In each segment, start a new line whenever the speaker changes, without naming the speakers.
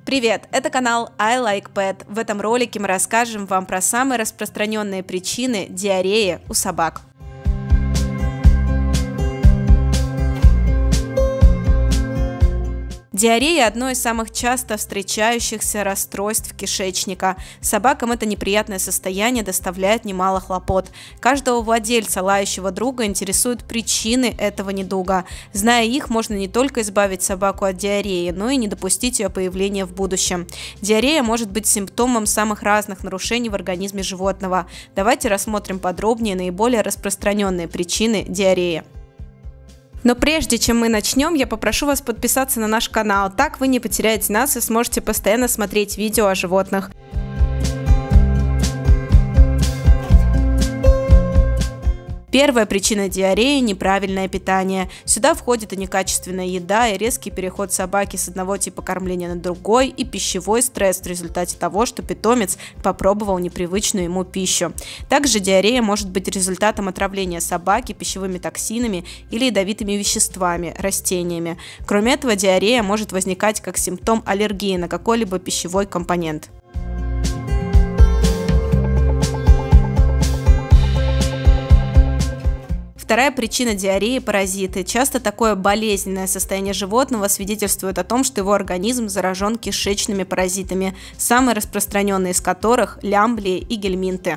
Привет, это канал I Like Pet. В этом ролике мы расскажем вам про самые распространенные причины диареи у собак. Диарея – одно из самых часто встречающихся расстройств кишечника. Собакам это неприятное состояние доставляет немало хлопот. Каждого владельца лающего друга интересуют причины этого недуга. Зная их, можно не только избавить собаку от диареи, но и не допустить ее появления в будущем. Диарея может быть симптомом самых разных нарушений в организме животного. Давайте рассмотрим подробнее наиболее распространенные причины диареи. Но прежде чем мы начнем, я попрошу вас подписаться на наш канал, так вы не потеряете нас и сможете постоянно смотреть видео о животных. Первая причина диареи – неправильное питание. Сюда входит и некачественная еда, и резкий переход собаки с одного типа кормления на другой, и пищевой стресс в результате того, что питомец попробовал непривычную ему пищу. Также диарея может быть результатом отравления собаки пищевыми токсинами или ядовитыми веществами, растениями. Кроме этого, диарея может возникать как симптом аллергии на какой-либо пищевой компонент. Вторая причина диареи – паразиты. Часто такое болезненное состояние животного свидетельствует о том, что его организм заражен кишечными паразитами, самые распространенные из которых – лямблии и гельминты.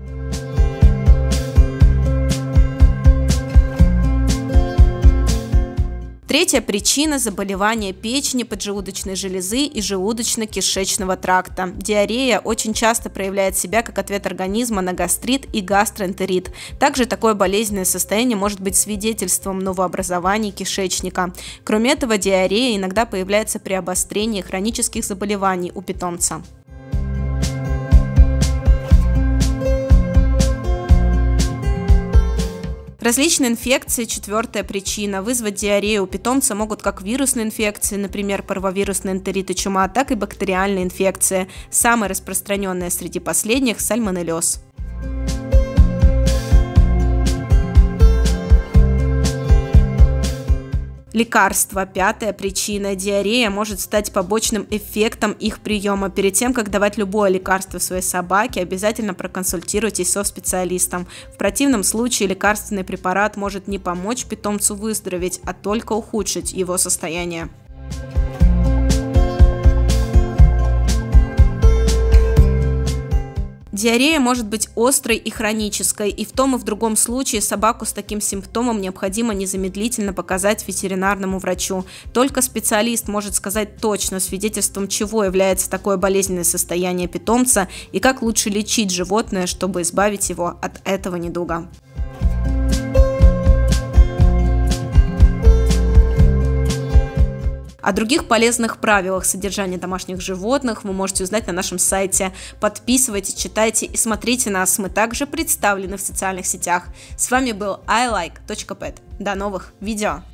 Третья причина – заболевания печени, поджелудочной железы и желудочно-кишечного тракта. Диарея очень часто проявляет себя как ответ организма на гастрит и гастроэнтерит. Также такое болезненное состояние может быть свидетельством новообразований кишечника. Кроме этого, диарея иногда появляется при обострении хронических заболеваний у питомца. Различные инфекции – четвертая причина. Вызвать диарею у питомца могут как вирусные инфекции, например, парвовирусный энтерит и чума, так и бактериальные инфекции. Самая распространенная среди последних – сальмонеллез. Лекарства – пятая причина. Диарея может стать побочным эффектом их приема. Перед тем, как давать любое лекарство своей собаке, обязательно проконсультируйтесь со специалистом. В противном случае лекарственный препарат может не помочь питомцу выздороветь, а только ухудшить его состояние. Диарея может быть острой и хронической, и в том и в другом случае собаку с таким симптомом необходимо незамедлительно показать ветеринарному врачу. Только специалист может сказать точно, свидетельством чего является такое болезненное состояние питомца и как лучше лечить животное, чтобы избавить его от этого недуга. О других полезных правилах содержания домашних животных вы можете узнать на нашем сайте. Подписывайтесь, читайте и смотрите нас. Мы также представлены в социальных сетях. С вами был ilike.pet. До новых видео!